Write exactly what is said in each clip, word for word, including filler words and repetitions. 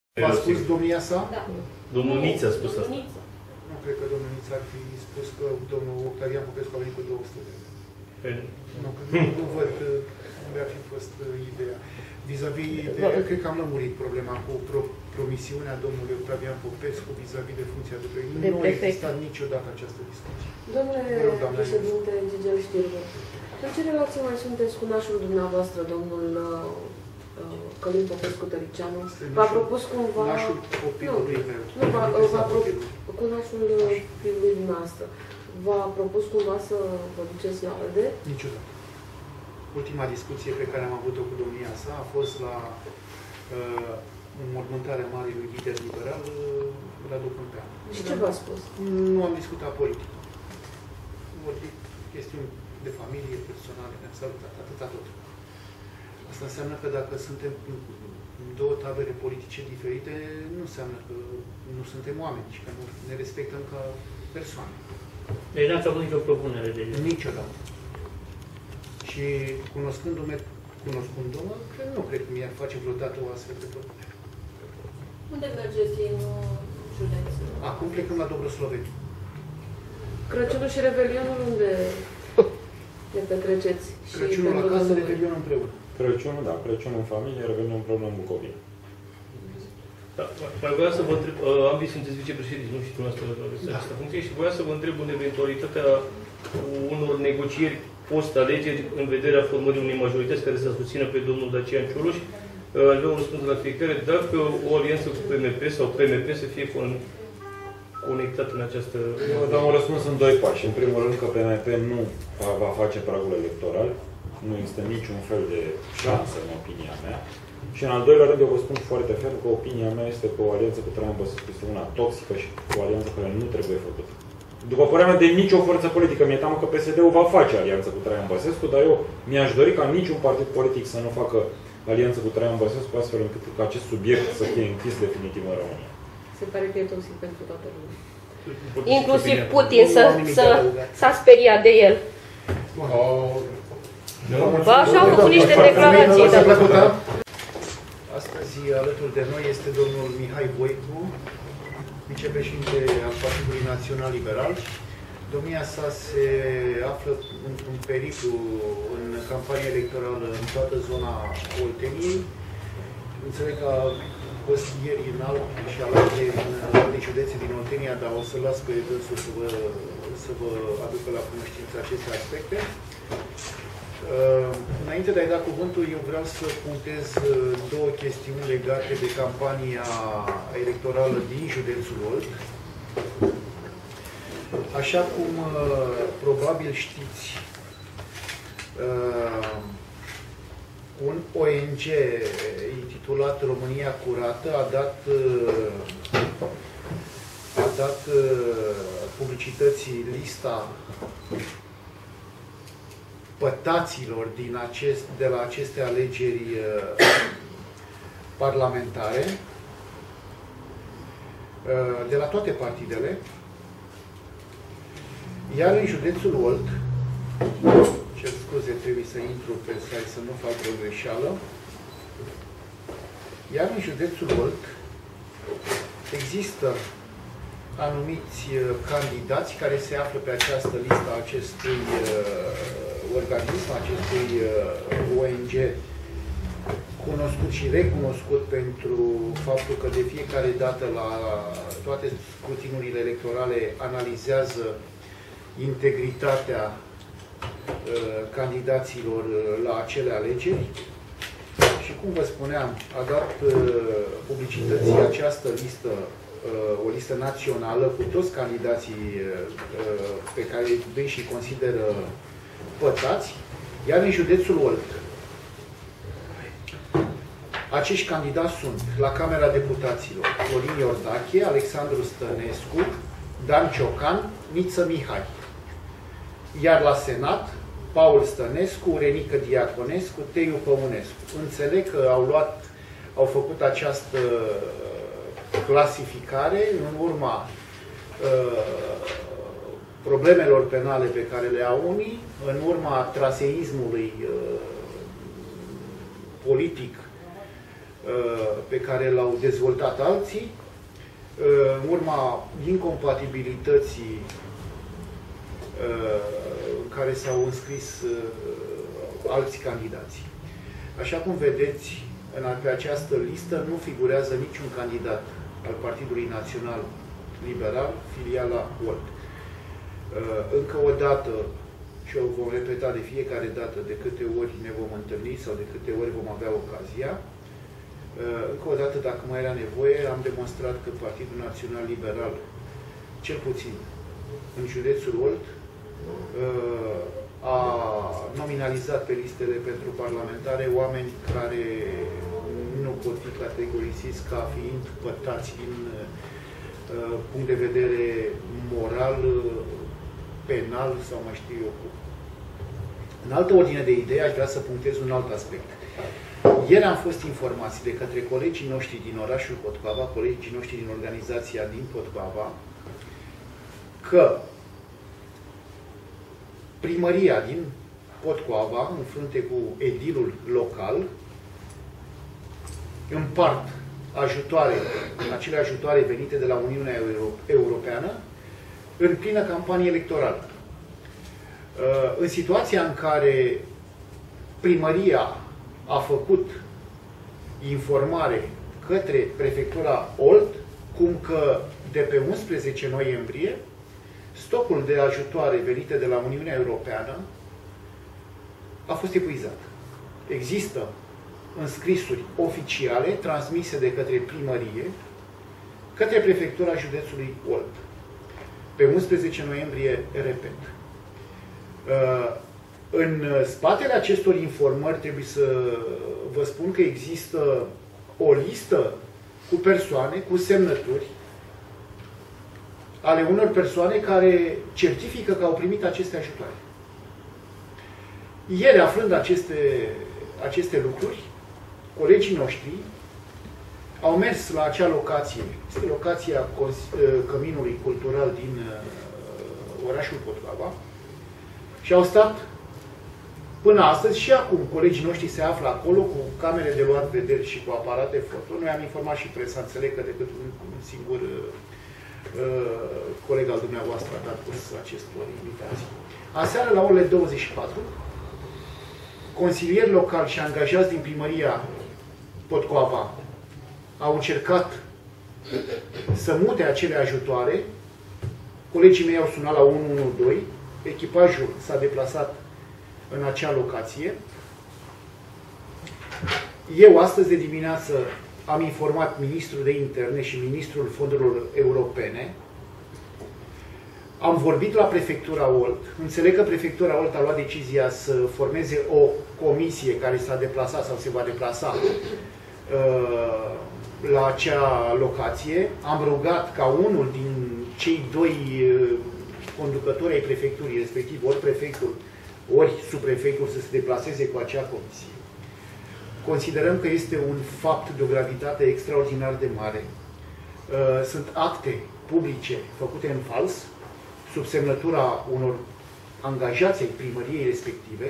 V-a spus domnia sa? Da. Domnul Niță a spus asta. Nu cred că domnul Niță ar fi spus că domnul Octavian Popescu a venit cu două sute de euro. Nu, că nu, nu văd unde ar fi fost ideea. Vis-a-vis de, cred că am lămurit problema cu pro, promisiunea domnului Octavian Popescu vis-a-vis de funcția de prefect. Nu a existat niciodată această discuție. Domnule președinte Gigel Știrbu, în ce relație mai sunteți cu nașul dumneavoastră, domnul Călin Popescu Tăricianu? V-a propus cumva... Nașul copilului meu. Nu, v-a propus cu nașul fiului dumneavoastră. V-a propus cumva să vă duceți la ALDE? Niciodată. Ultima discuție pe care am avut-o cu domnia sa a fost la uh, înmormântarea marilui lider liberal, uh, Radu Câmpeanu. Și ce v-a spus? Nu am discutat politică. Am vorbit chestiuni de familie, personale, ne-am salutat, atâta tot. Asta înseamnă că dacă suntem în două tabere politice diferite, nu înseamnă că nu suntem oameni și că nu ne respectăm ca persoane. Deci n-ați avut nicio propunere de el? Niciodată. Și cunoscându-mă, cunoscându-mă, nu cred că mi-ar face vreodată o astfel de propunere. Unde mergeți în județ? Acum plecăm la Dobrosloveni. Crăciunul și Revelionul unde le petreceți? Crăciunul acasă, Revelionul împreună. Crăciunul, da, Crăciunul în familie, Revelionul împreună în Bucovina. Da, mai vreau să vă întreb, ambii sunteți vicepreședinți, nu știu dumneavoastră la această funcție, și vreau să vă întreb în eventualitatea unor negocieri post-alegeri în vederea formării unei majorități care să susțină pe domnul Dacian Cioloș. Vreau un răspuns la fiecare, dacă o alianță cu P M P sau P M P să fie conectat în această... Eu dau un răspuns în doi pași. În primul rând că P M P nu va face pragul electoral. Nu există niciun fel de șansă, în opinia mea. Și în al doilea rând, eu vă spun foarte ferm că opinia mea este că o alianță cu Traian Băsescu este una toxică și o alianță care nu trebuie făcută. După părerea mea, de nicio forță politică, mi-e teamă că P S D-ul va face alianță cu Traian Băsescu, dar eu mi-aș dori ca niciun partid politic să nu facă alianță cu Traian Băsescu, astfel încât ca acest subiect să fie închis definitiv în România. Se pare că e toxic pentru toată lumea. Inclusiv Putin s-a speriat de el. Bă, așa au făcut niște declarații. Astăzi, alături de noi, este domnul Mihai Voicu, vicepreședinte al Partidului Național Liberal. Domnia sa se află într-un periplu în campanie electorală în toată zona Olteniei. Înțeleg că a fost ieri în alte și alte în alte județe din Oltenia, dar o să las pe dânsul să vă, să vă aducă la cunoștință aceste aspecte. Înainte de a-i da cuvântul, eu vreau să punctez două chestiuni legate de campania electorală din județul Olt. Așa cum probabil știți, un O N G intitulat România Curată a dat, a dat publicității lista pătaților din acest, de la aceste alegeri uh, parlamentare, uh, de la toate partidele, iar în județul Olt, cer scuze, trebuie să intru pe site să nu fac o greșeală, iar în județul Olt există anumiți uh, candidați care se află pe această listă a acestui uh, organism, acestui uh, O N G cunoscut și recunoscut pentru faptul că de fiecare dată la toate scrutinurile electorale analizează integritatea uh, candidaților uh, la acele alegeri. Și cum vă spuneam, a dat uh, publicității această listă, uh, o listă națională cu toți candidații uh, pe care ei și consideră pătați, iar în județul Olt acești candidați sunt la Camera Deputaților Florin Iordache, Alexandru Stănescu, Dan Ciocan, Niță Mihai. Iar la Senat, Paul Stănescu, Renică Diaconescu, Teiu Păunescu. Înțeleg că au luat, au făcut această clasificare în urma uh, problemelor penale pe care le au unii, în urma traseismului uh, politic uh, pe care l-au dezvoltat alții, în urma incompatibilității în care s-au înscris alți candidați. Așa cum vedeți, în, pe această listă nu figurează niciun candidat al Partidului Național Liberal, filiala Volt. Încă o dată, și o vom repeta de fiecare dată de câte ori ne vom întâlni sau de câte ori vom avea ocazia, încă o dată, dacă mai era nevoie, am demonstrat că Partidul Național Liberal, cel puțin în județul Olt, a nominalizat pe listele pentru parlamentare oameni care nu pot fi categorisiți ca fiind pătați din punct de vedere moral, penal sau mai știu eu cum. În altă ordine de idei, aș vrea să punctez un alt aspect. Ieri am fost informați de către colegii noștri din orașul Potcoava, colegii noștri din organizația din Potcoava, că primăria din Potcoava, în frunte cu edilul local, împart ajutoare, acele ajutoare venite de la Uniunea Europeană, în plină campanie electorală. În situația în care primăria a făcut informare către prefectura Olt, cum că de pe unsprezece noiembrie, stocul de ajutoare venite de la Uniunea Europeană a fost epuizat. Există înscrisuri oficiale transmise de către primărie către prefectura județului Olt. Pe unsprezece noiembrie, repet. În spatele acestor informări trebuie să vă spun că există o listă cu persoane, cu semnături, ale unor persoane care certifică că au primit aceste ajutoare. Ieri, aflând aceste, aceste lucruri, colegii noștri au mers la acea locație, este locația Căminului Cultural din orașul Potcoava, și au stat până astăzi și acum colegii noștri se află acolo cu camere de luat vederi și cu aparate foto. Noi am informat și presa, înțeleg că decât un, un singur uh, coleg al dumneavoastră a dat curs acestor invitații. Aseară, la orele douăzeci și patru, consilieri locali și angajați din primăria Potcoava au încercat să mute acele ajutoare. Colegii mei au sunat la unu unu doi, echipajul s-a deplasat în acea locație. Eu, astăzi de dimineață, am informat Ministrul de Interne și Ministrul Fondurilor Europene. Am vorbit la Prefectura Olt. Înțeleg că Prefectura Olt a luat decizia să formeze o comisie care s-a deplasat sau se va deplasa uh, la acea locație. Am rugat ca unul din cei doi uh, conducători ai prefecturii, respectiv ori prefectul, ori subprefectul, să se deplaseze cu acea comisie. Considerăm că este un fapt de o gravitate extraordinar de mare. Sunt acte publice făcute în fals, sub semnătura unor angajați ai primăriei respective.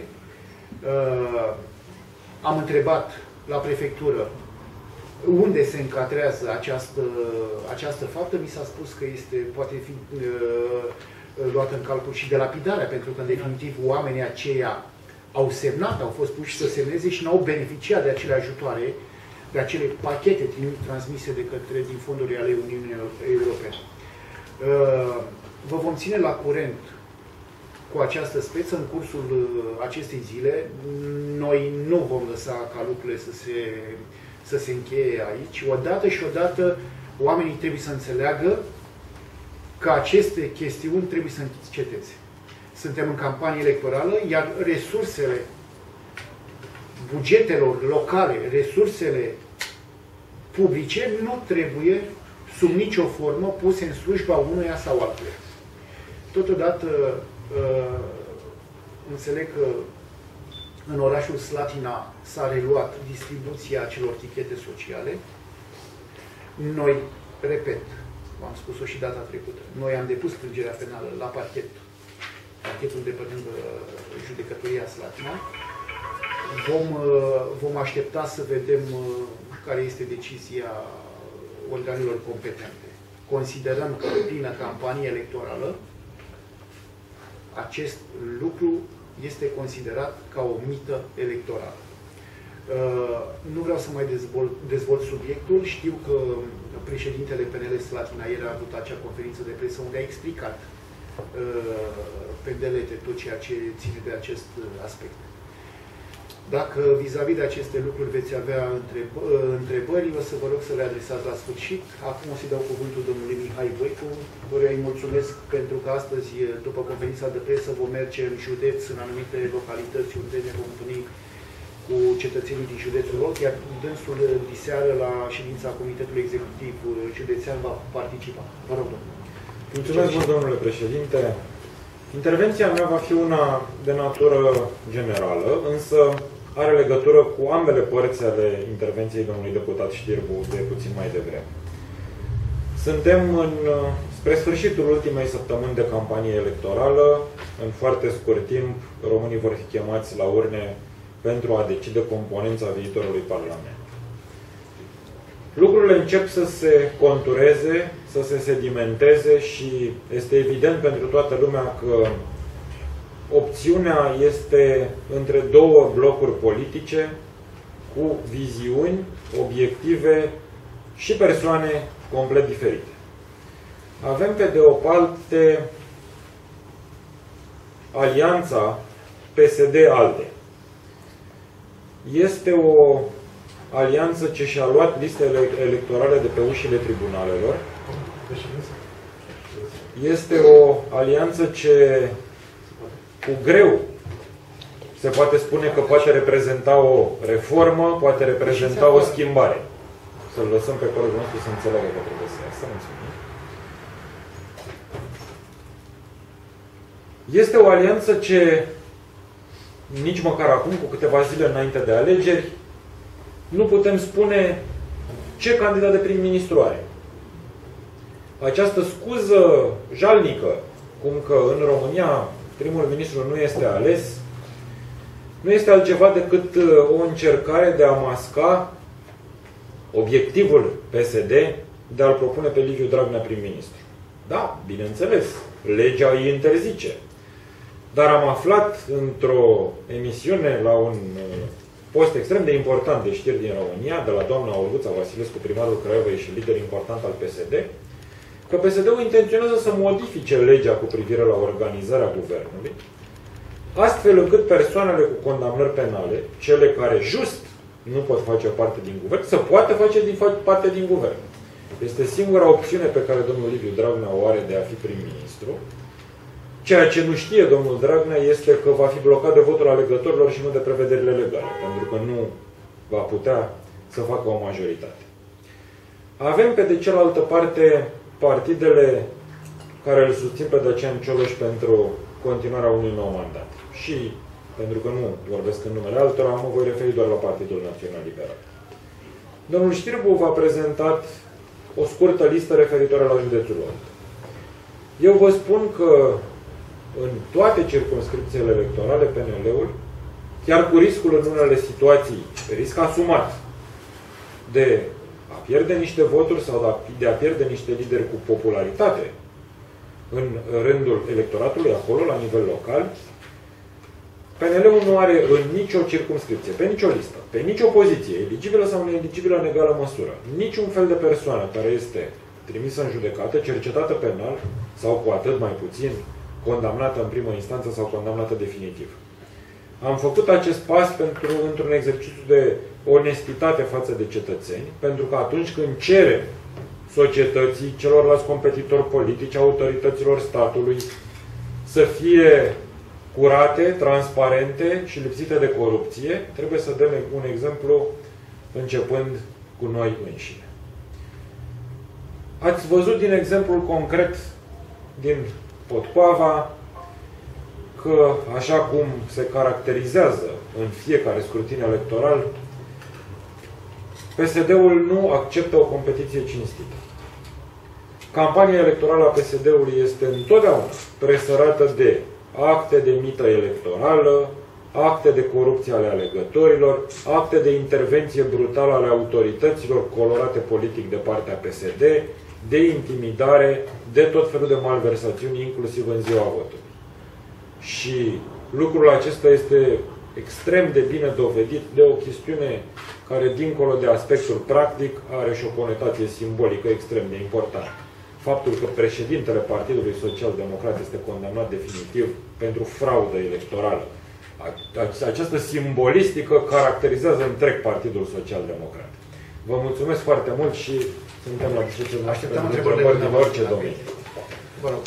Am întrebat la prefectură unde se încadrează această, această faptă. Mi s-a spus că este, poate fi luată în calcul și de lapidarea, pentru că, în definitiv, oamenii aceia au semnat, au fost puși să semneze și n-au beneficiat de acele ajutoare, de acele pachete transmise de către, din fonduri ale Uniunii Europene. Vă vom ține la curent cu această speță în cursul acestei zile. Noi nu vom lăsa ca lucrurile să se, să se încheie aici. Odată și odată oamenii trebuie să înțeleagă că aceste chestiuni trebuie să înceteze. Suntem în campanie electorală, iar resursele bugetelor locale, resursele publice, nu trebuie sub nicio formă puse în slujba unuia sau altuia. Totodată, înțeleg că în orașul Slatina s-a reluat distribuția acelor tichete sociale. Noi, repet, v-am spus-o și data trecută, noi am depus plângerea penală la parchet, parchetul de pe lângă judecătoria Slatina. Vom, vom aștepta să vedem care este decizia organelor competente. Considerăm că în plină campanie electorală acest lucru este considerat ca o mită electorală. Nu vreau să mai dezvolt, dezvolt subiectul. Știu că președintele P N L Slatina ieri a avut acea conferință de presă unde a explicat pe delete tot ceea ce ține de acest aspect. Dacă vis-a-vis de aceste lucruri veți avea întrebări, o să vă rog să le adresați la sfârșit. Acum o să-i dau cuvântul domnului Mihai Voicu, căruia îi mulțumesc pentru că astăzi, după conferința de presă, vom merge în județ, în anumite localități unde ne vom întâlni cu cetățenii din județul Olot, iar dânsul diseară la ședința Comitetului Executiv Județean va participa. Vă rog, domnule. Mulțumesc mult, domnule președinte. Intervenția mea va fi una de natură generală, însă are legătură cu ambele părți ale intervenției domnului deputat Știrbu de puțin mai devreme. Suntem în, spre sfârșitul ultimei săptămâni de campanie electorală. În foarte scurt timp, românii vor fi chemați la urne pentru a decide componența viitorului Parlament. Lucrurile încep să se contureze, să se sedimenteze și este evident pentru toată lumea că opțiunea este între două blocuri politice cu viziuni, obiective și persoane complet diferite. Avem pe de o parte alianța P S D-ALDE. Este o alianță ce și-a luat listele electorale de pe ușile tribunalelor. Este o alianță ce cu greu se poate spune că poate reprezenta o reformă, poate reprezenta o schimbare. Să-l lăsăm pe colegul nostru să înțeleagă că trebuie să iasă. Mulțumim. Este o alianță ce nici măcar acum, cu câteva zile înainte de alegeri, nu putem spune ce candidat de prim-ministru are. Această scuză jalnică, cum că în România primul ministru nu este ales, nu este altceva decât o încercare de a masca obiectivul P S D de a-l propune pe Liviu Dragnea prim-ministru. Da, bineînțeles, legea îi interzice. Dar am aflat într-o emisiune la un post extrem de important de știri din România, de la doamna Olguța Vasilescu, primarul Craiovei și lider important al P S D, că P S D-ul intenționează să modifice legea cu privire la organizarea guvernului, astfel încât persoanele cu condamnări penale, cele care just nu pot face parte din guvern, să poată face din, parte din guvern. Este singura opțiune pe care domnul Liviu Dragnea o are de a fi prim-ministru. Ceea ce nu știe domnul Dragnea este că va fi blocat de votul alegătorilor și nu de prevederile legale, pentru că nu va putea să facă o majoritate. Avem pe de cealaltă parte partidele care îl susțin pe Dacian Cioloș pentru continuarea unui nou mandat. Și, pentru că nu vorbesc în numele altora, mă voi referi doar la Partidul Național Liberal. Domnul Știrbu v-a prezentat o scurtă listă referitoare la județul Olot. Eu vă spun că în toate circumscripțiile electorale, P N L-ul, chiar cu riscul în unele situații, risc asumat, de a pierde niște voturi sau de a pierde niște lideri cu popularitate în rândul electoratului, acolo, la nivel local, P N L-ul nu are în nicio circumscripție, pe nicio listă, pe nicio poziție, eligibilă sau neeligibilă în egală măsură, niciun fel de persoană care este trimisă în judecată, cercetată penal sau cu atât mai puțin condamnată în primă instanță sau condamnată definitiv. Am făcut acest pas pentru într-un exercițiu de onestitate față de cetățeni, pentru că atunci când cerem societății, celorlalți competitori politici, autorităților statului să fie curate, transparente și lipsite de corupție, trebuie să dăm un exemplu începând cu noi înșine. Ați văzut din exemplul concret din Potcoava că, așa cum se caracterizează în fiecare scrutin electoral, P S D-ul nu acceptă o competiție cinstită. Campania electorală a P S D-ului este întotdeauna presărată de acte de mită electorală, acte de corupție ale alegătorilor, acte de intervenție brutală ale autorităților colorate politic de partea P S D, de intimidare, de tot felul de malversațiuni, inclusiv în ziua votului. Și lucrul acesta este extrem de bine dovedit de o chestiune care, dincolo de aspectul practic, are și o conotație simbolică extrem de importantă. Faptul că președintele Partidului Social Democrat este condamnat definitiv pentru fraudă electorală. Această simbolistică caracterizează întreg Partidul Social Democrat. Vă mulțumesc foarte mult și suntem la discuție noastră pentru întrebări din orice domeniu. Vă rog.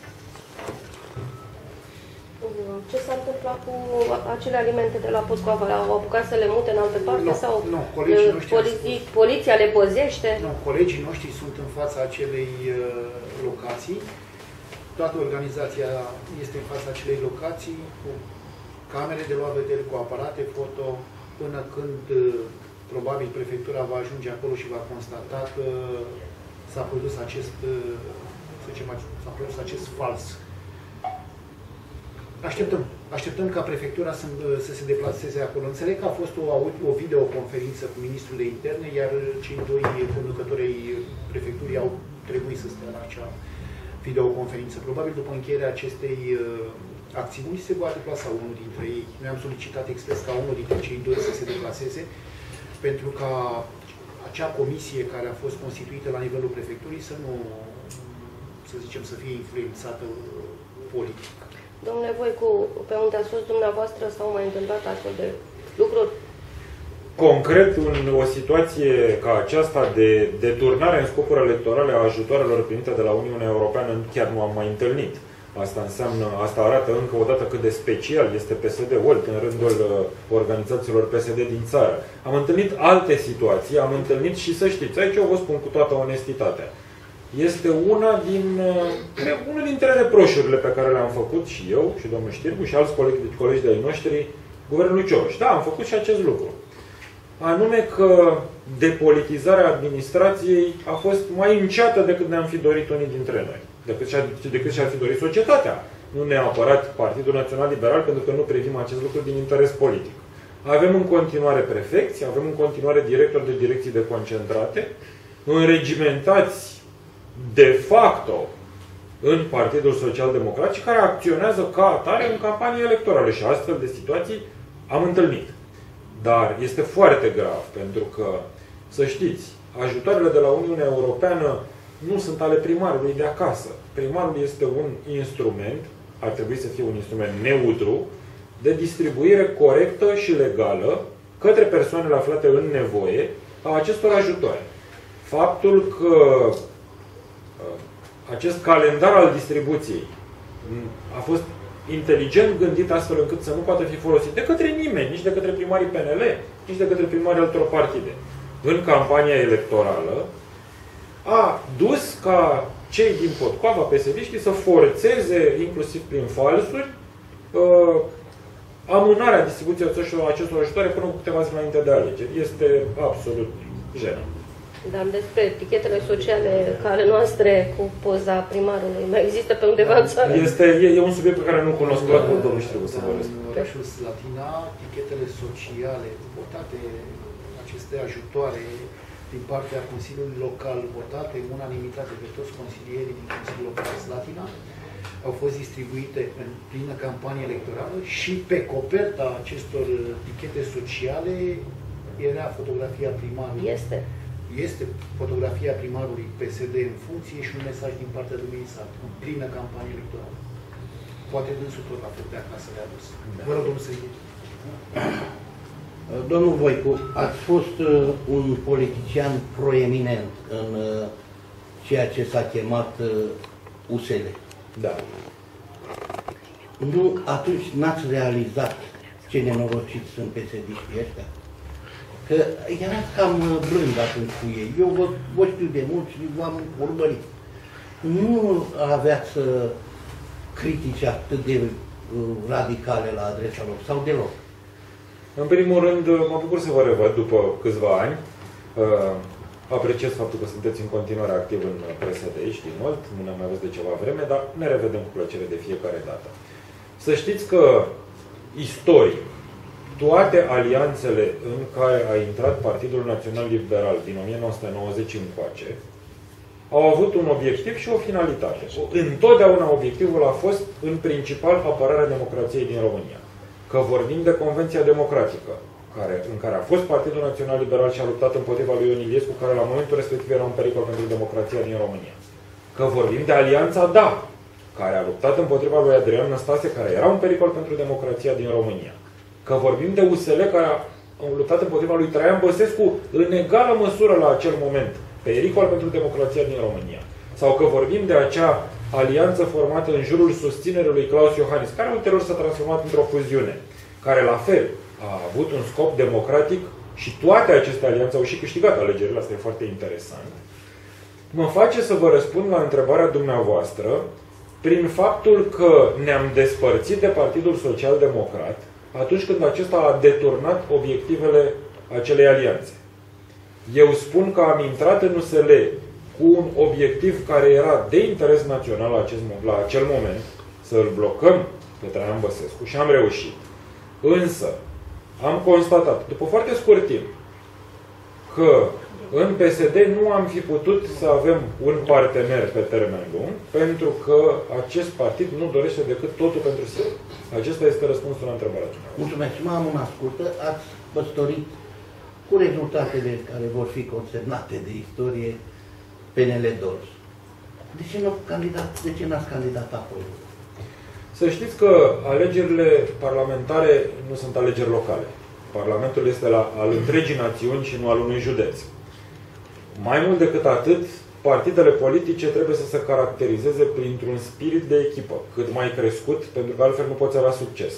Ce s-a întâmplat cu acele alimente de la Potcoava? Au apucat să le mute în altă parte? Nu, sau nu, colegii noștri poliții, poliția le păzește? Nu, colegii noștri sunt în fața acelei uh, locații. Toată organizația este în fața acelei locații cu camere de luat vedere, cu aparate foto, până când uh, probabil prefectura va ajunge acolo și va constata că s-a produs acest, uh, să zicem, s-a produs acest fals. Așteptăm. Așteptăm ca prefectura să, să se deplaseze acolo. Înțeleg că a fost o, o videoconferință cu ministrul de interne, iar cei doi conducători ai prefecturii au trebuit să stea la acea videoconferință. Probabil după încheierea acestei uh, acțiuni se va deplasa unul dintre ei. Noi am solicitat expres ca unul dintre cei doi să se deplaseze, pentru ca acea comisie care a fost constituită la nivelul prefecturii să nu, să zicem, să fie influențată politic. Domnule Voicu, pe unde ați fost dumneavoastră s-au mai întâmplat astfel de lucruri? Concret, în o situație ca aceasta de deturnare în scopuri electorale a ajutoarelor primite de la Uniunea Europeană, chiar nu am mai întâlnit. Asta înseamnă, asta arată încă o dată cât de special este P S D-ul în rândul organizațiilor P S D din țară. Am întâlnit alte situații, am întâlnit și să știți, aici o vă spun cu toată onestitatea. Este una din, unul dintre reproșurile pe care le-am făcut și eu, și domnul Știrbu, și alți colegi, colegi de-ai noștri, guvernului Cioloș. Da, am făcut și acest lucru. Anume că depolitizarea administrației a fost mai înceată decât ne-am fi dorit unii dintre noi. Decât și-ar decât și-ar fi dorit societatea. Nu neapărat Partidul Național Liberal, pentru că nu privim acest lucru din interes politic. Avem în continuare prefecți, avem în continuare directori de direcții deconcentrate, înregimentați de facto în Partidul Social Democrat și care acționează ca atare în campanii electorale și astfel de situații am întâlnit. Dar este foarte grav, pentru că, să știți, ajutoarele de la Uniunea Europeană nu sunt ale primarului de acasă. Primarul este un instrument, ar trebui să fie un instrument neutru, de distribuire corectă și legală către persoanele aflate în nevoie a acestor ajutoare. Faptul că acest calendar al distribuției a fost inteligent gândit astfel încât să nu poată fi folosit de către nimeni, nici de către primarii P N L, nici de către primarii altor partide. În campania electorală a dus ca cei din Potcoava, P S D-știi, să forțeze, inclusiv prin falsuri, uh, amânarea distribuției acestor ajutoare până cu câteva zile înainte de alegeri. Este absolut jenant. Dar despre etichetele sociale ca ale noastre cu poza primarului, mai există pe undeva în țară? Este, e, e un subiect pe care nu cunosc, la cum domnul trebuie să vorbesc. În orașul Slatina, etichetele sociale votate, aceste ajutoare din partea Consiliului Local votate în unanimitate de toți consilierii din Consiliul Local Slatina, au fost distribuite în plină campanie electorală și pe coperta acestor etichete sociale era fotografia primarului. Este. Este fotografia primarului P S D în funcție și un mesaj din partea domnului Sat, în plină campanie electorală. Poate dânsul tot la fel de acasă le-a dus. Vă rog, domnul Săidu. Domnul Voicu, ați fost uh, un politician proeminent în uh, ceea ce s-a chemat uh, U S L. Da. Nu, atunci n-ați realizat ce nenorociți sunt P S D-știi ăștia? Că erați cam blând atunci cu ei. Eu vă, vă știu de mult și v-am urmărit. Nu aveați uh, critici atât de uh, radicale la adresa lor, sau deloc? În primul rând, mă bucur să vă revăd după câțiva ani. Uh, apreciez faptul că sunteți în continuare activ în P S D, știi mult, nu ne-am mai văzut de ceva vreme, dar ne revedem cu plăcere de fiecare dată. Să știți că istoric, toate alianțele în care a intrat Partidul Național Liberal din o mie nouă sute nouăzeci încoace au avut un obiectiv și o finalitate. Întotdeauna obiectivul a fost, în principal, apărarea democrației din România. Că vorbim de Convenția Democratică, care, în care a fost Partidul Național Liberal și a luptat împotriva lui Ion Iliescu, care la momentul respectiv era un pericol pentru democrația din România. Că vorbim de Alianța Da, care a luptat împotriva lui Adrian Năstase, care era un pericol pentru democrația din România. Că vorbim de U S L, care a luptat împotriva lui Traian Băsescu în egală măsură la acel moment, pericol pentru democrația din România. Sau că vorbim de acea alianță formată în jurul susținerii lui Claus Iohannis, care ulterior s-a transformat într-o fuziune, care la fel a avut un scop democratic și toate aceste alianțe au și câștigat alegerile, asta e foarte interesant. Mă face să vă răspund la întrebarea dumneavoastră prin faptul că ne-am despărțit de Partidul Social Democrat atunci când acesta a deturnat obiectivele acelei alianțe. Eu spun că am intrat în U S L cu un obiectiv care era de interes național la, acest, la acel moment, să îl blocăm pe Traian Băsescu și am reușit. Însă, am constatat, după foarte scurt timp, că în P S D nu am fi putut să avem un partener pe termen lung, pentru că acest partid nu dorește decât totul pentru sine. Acesta este răspunsul la întrebarea dumneavoastră. Mulțumesc. Mai am una scurtă. Ați păstorit cu rezultatele care vor fi consemnate de istorie P N L-Dors. De ce nu candidat, de ce n-ați candidat apoi? Să știți că alegerile parlamentare nu sunt alegeri locale. Parlamentul este la, al întregii națiuni și nu al unui județ. Mai mult decât atât, partidele politice trebuie să se caracterizeze printr-un spirit de echipă, cât mai crescut, pentru că altfel nu poți avea succes.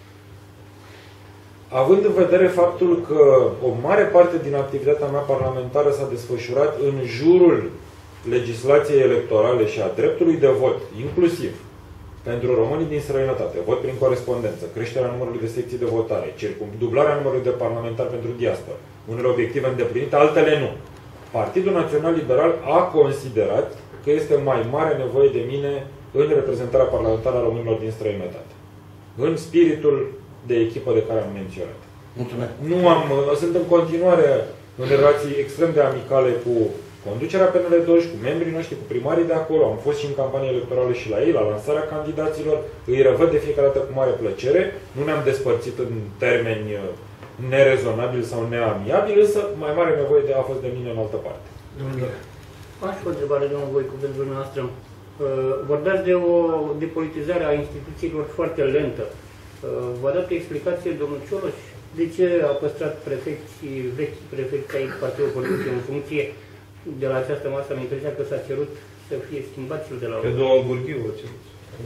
Având în vedere faptul că o mare parte din activitatea mea parlamentară s-a desfășurat în jurul legislației electorale și a dreptului de vot, inclusiv pentru românii din străinătate, vot prin corespondență, creșterea numărului de secții de votare, dublarea numărului de parlamentari pentru diaspora, unele obiective îndeplinite, altele nu. Partidul Național Liberal a considerat că este mai mare nevoie de mine în reprezentarea parlamentară a românilor din străinătate. În spiritul de echipă de care am menționat. Mulțumesc. Nu am, sunt în continuare în relații extrem de amicale cu conducerea P N L-Dors, cu membrii noștri, cu primarii de acolo. Am fost și în campanie electorală și la ei, la lansarea candidaților. Îi revăd de fiecare dată cu mare plăcere. Nu ne-am despărțit în termeni nerezonabil sau neamiabil, însă mai mare nevoie de a fost de mine în altă parte. Domnule, aș fi o întrebare, domnul Voicu, pentru dumneavoastră. Vorbeați de o depolitizare a instituțiilor foarte lentă. V-a dat o explicație, domnul Cioloș, de ce a păstrat prefecții, vechi prefecții ai Partidului Politic în funcție de la această masă? Am impresia că s-a cerut să fie schimbat și de la... Pe domnul Gurghiu a cerut.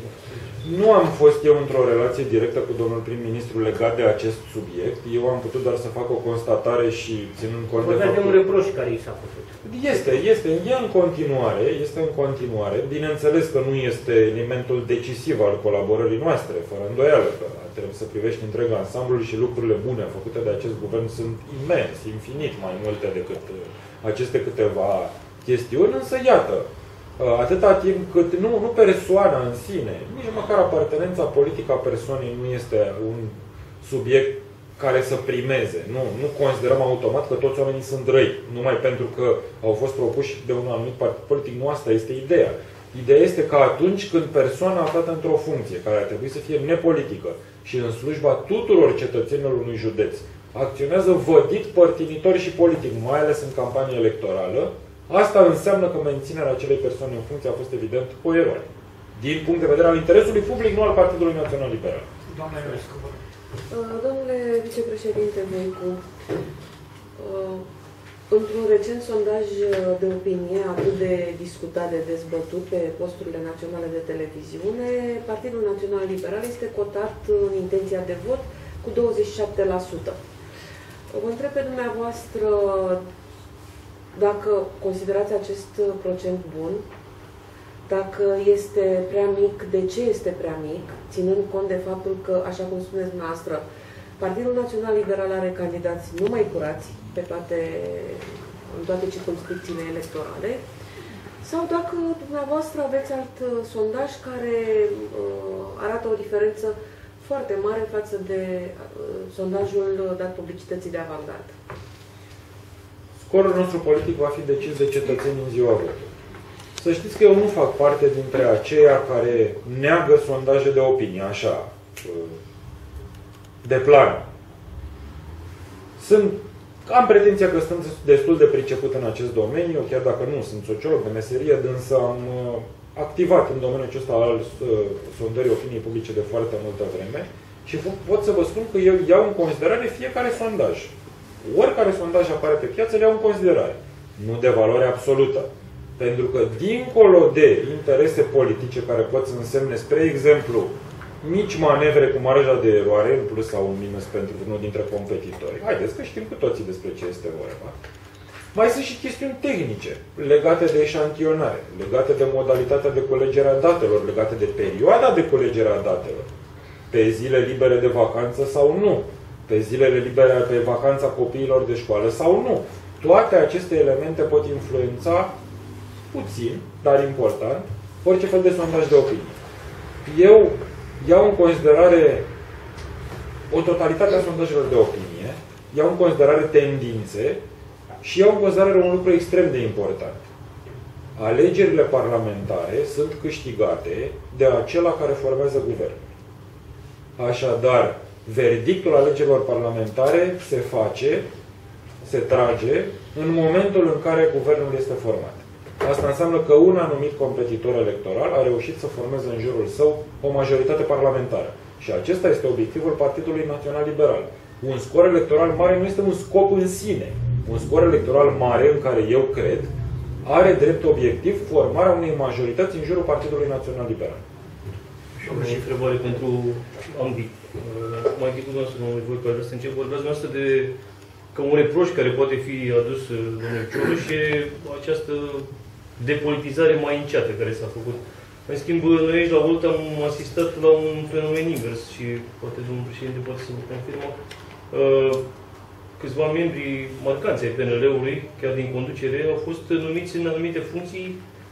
Nu am fost eu într-o relație directă cu domnul prim-ministru legat de acest subiect. Eu am putut doar să fac o constatare și ținând cont de faptul... de un reproș care i s-a făcut. Este, este, e în continuare, este în continuare. Bineînțeles că nu este elementul decisiv al colaborării noastre, fără îndoială, că trebuie să privești întreg ansamblul și lucrurile bune făcute de acest guvern sunt imens, infinit mai multe decât aceste câteva chestiuni, însă iată, atâta timp cât nu, nu persoana în sine, nici măcar apartenența politică a persoanei nu este un subiect care să primeze. Nu, nu considerăm automat că toți oamenii sunt răi, numai pentru că au fost propuși de un anumit partid politic. Nu asta este ideea. Ideea este că atunci când persoana aflată într-o funcție, care ar trebui să fie nepolitică și în slujba tuturor cetățenilor unui județ, acționează vădit, părtinitor și politic, mai ales în campanie electorală, asta înseamnă că menținerea acelei persoane în funcție a fost evident o eroare. Din punct de vedere al interesului public, nu al Partidului Național Liberal. Doamna Ionescu. Domnule vicepreședinte Voicu, într-un recent sondaj de opinie atât de discutat, de dezbătut pe posturile naționale de televiziune, Partidul Național Liberal este cotat în intenția de vot cu douăzeci și șapte la sută. Vă întreb pe dumneavoastră dacă considerați acest procent bun, dacă este prea mic, de ce este prea mic, ținând cont de faptul că, așa cum spuneți dumneavoastră, Partidul Național Liberal are candidați numai curați pe toate, în toate circumscripțiile electorale, sau dacă dumneavoastră aveți alt sondaj care uh, arată o diferență foarte mare față de uh, sondajul dat publicității de Avangard. Scorul nostru politic va fi decis de cetățenii în ziua votului. Să știți că eu nu fac parte dintre aceia care neagă sondaje de opinie, așa, de plan. Sunt, am pretenția că sunt destul de priceput în acest domeniu, chiar dacă nu sunt sociolog de meserie, însă am activat în domeniul acesta al sondării opiniei publice de foarte multă vreme și pot să vă spun că eu iau în considerare fiecare sondaj. Oricare sondaj apare pe piață, le iau în considerare. Nu de valoare absolută. Pentru că, dincolo de interese politice care pot să însemne, spre exemplu, mici manevre cu marja de eroare, în plus sau în minus pentru unul dintre competitori. Haideți că știm cu toții despre ce este vorba. Mai sunt și chestiuni tehnice, legate de eșantionare, legate de modalitatea de colegere a datelor, legate de perioada de colegere a datelor. Pe zile libere de vacanță sau nu. Pe zilele libere, pe vacanța copiilor de școală sau nu. Toate aceste elemente pot influența puțin, dar important, orice fel de sondaj de opinie. Eu iau în considerare o totalitate a sondajelor de opinie, iau în considerare tendințe și iau în considerare un lucru extrem de important. Alegerile parlamentare sunt câștigate de acela care formează guvernul. Așadar, verdictul alegerilor parlamentare se face, se trage, în momentul în care guvernul este format. Asta înseamnă că un anumit competitor electoral a reușit să formeze în jurul său o majoritate parlamentară. Și acesta este obiectivul Partidului Național Liberal. Un scor electoral mare nu este un scop în sine. Un scor electoral mare, în care eu cred, are drept obiectiv formarea unei majorități în jurul Partidului Național Liberal. Și o întrebare pentru ambii. Mai întâi cu noastră, domnului Voicu, aș vrea să încep. Vorbeați noastră de că un reproș care poate fi adus domnului Cioloș e această depolitizare mai înceată care s-a făcut. În schimb, noi aici la Volt am asistat la un fenomen invers și poate domnul președinte poate să vă confirmă. Câțiva membri marcanți ai P N L-ului, chiar din conducere, au fost numiți în anumite funcții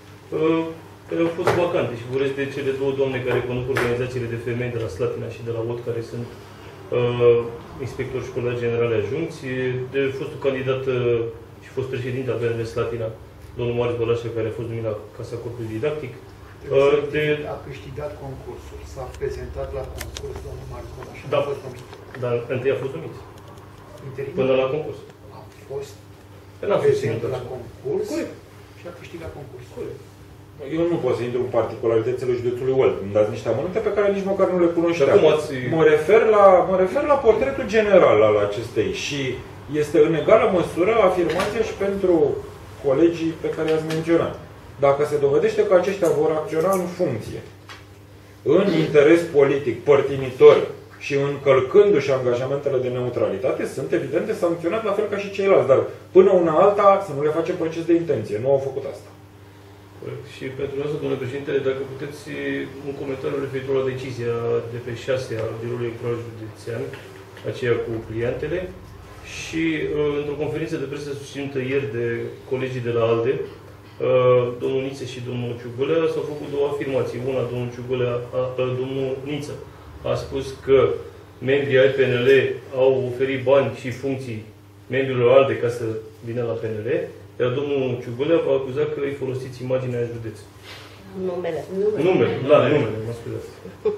care au fost vacante. Și vorbesc de cele două doamne care conduc organizațiile de femei de la Slatina și de la Volt, care sunt uh, inspectori școlari generale ajunți, de fostul candidat uh, și fost președinte al P N L Slatina, domnul Marius Bălașă, care a fost numit la Casa Corpului Didactic. Uh, de... A câștigat concursul, s-a prezentat la concurs domnul Marius Bălașă. Da, a fost numit. Dar întâi a fost numit. Interim? Până la concurs. A fost prezent la concurs. Corect. Și a câștigat concursul. Corect. Eu nu pot să intru în particularitățile județului Olt. Îmi dați niște amănunte pe care nici măcar nu le cunoșteam. Ați... Mă refer la, mă refer la portretul general al acestei și este în egală măsură afirmația și pentru colegii pe care i-ați menționat. Dacă se dovedește că aceștia vor acționa în funcție, în interes politic, părtinitor și încălcându-și angajamentele de neutralitate, sunt evidente sancționat la fel ca și ceilalți. Dar până una alta să nu le facem proces de intenție. Nu au făcut asta. Și pentru asta, domnule președinte, dacă puteți un comentariu referitor la decizia de pe șase a Biroului Electoral Județean, aceea cu clientele, și într-o conferință de presă susținută ieri de colegii de la ALDE, domnul Niță și domnul Ciugulea, s-au făcut două afirmații. Una, domnul Ciugulea, a, domnul Niță a spus că membrii ai P N L au oferit bani și funcții membrilor ALDE ca să vină la P N L, iar domnul Ciugulea va acuza că îi folosiți imaginea în județ. Numele. Numele, da, numele, mă scuzați.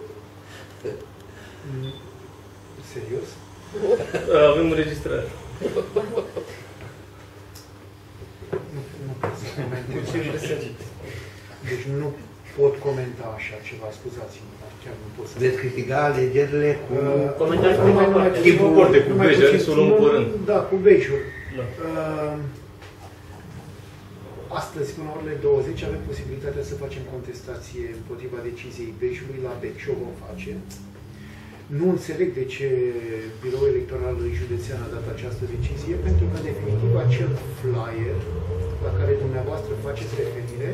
Serios? Avem înregistrare. Nu, nu pot să comentez. Deci nu pot comenta așa ceva, scuzați-mă, dar chiar nu pot să... Veți câștiga alegerile cu... Comentarii mai mari. Timpul foarte cu Bej, hai să o luăm pe rând. Da, cu Bejul. Da. Uh, astăzi, până la orele douăzeci, avem posibilitatea să facem contestație împotriva deciziei Bejului la Bej. Și o vom face. Nu înțeleg de ce Biroul Electoral Județean a dat această decizie, pentru că, în definitiv, acel flyer la care dumneavoastră faceți referire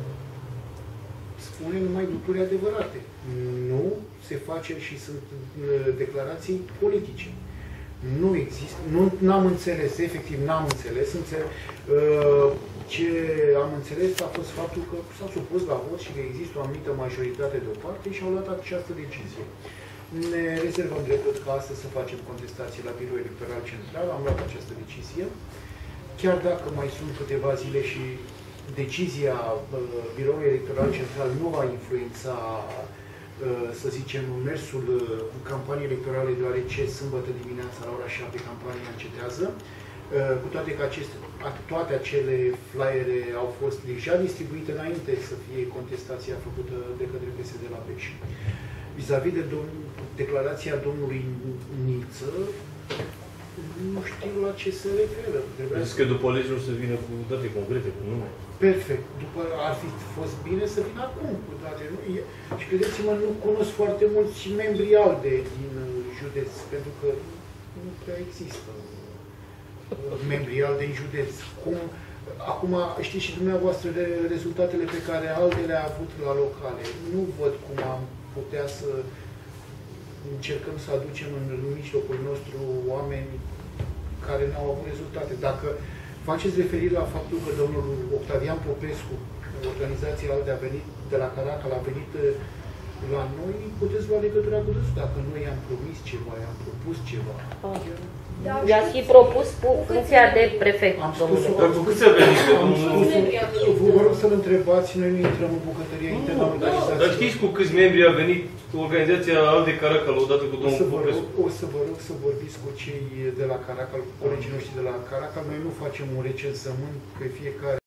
spune numai lucruri adevărate. Nu se face și sunt declarații politice. Nu există, nu am înțeles, efectiv n-am înțeles, înțeles ce am înțeles a fost faptul că s-au supus la vot și că există o anumită majoritate deoparte și au luat această decizie. Ne rezervăm dreptul ca astăzi să facem contestații la Biroul Electoral Central. Am luat această decizie. Chiar dacă mai sunt câteva zile și decizia Biroului Electoral Central nu va influența, să zicem, mersul campaniei electorale, deoarece sâmbătă dimineața la ora șapte campania încetează, cu toate că aceste, toate acele flyere au fost deja distribuite înainte să fie contestația făcută de către P S D la Beș. Vis-a-vis de domn, declarația domnului Niță, nu știu la ce se referă. Zic că după alegeri o să vină cu date concrete, cu nume. Perfect. După ar fi fost bine să vină acum cu date. Nu? E, și credeți-mă, nu cunosc foarte mulți membri ALDE din județ, pentru că nu prea există membri ALDE în județ. Cum, acum știți și dumneavoastră de rezultatele pe care ALDE le-a avut la locale. Nu văd cum am putea să încercăm să aducem în mijlocul nostru oameni care n-au avut rezultate. Dacă faceți referire la faptul că domnul Octavian Popescu, organizația ALDE, a venit de la Caracal, a venit la noi, puteți lua legătura cu dânsul. Dacă noi i-am promis ceva, i-am propus ceva. Da, i-ați fi propus funcția de prefect. Am spus-o. Dar cu cât se venit? Vă rog să-l întrebați, noi nu intrăm în bucătăria internă a organizației. Dar știți cu câți membri a venit organizația ALDE Caracal odată cu domnul Popescu? O să vă rog să vorbiți cu cei de la Caracal, cu colegii noștri de la Caracal. Noi nu facem un recensământ pe fiecare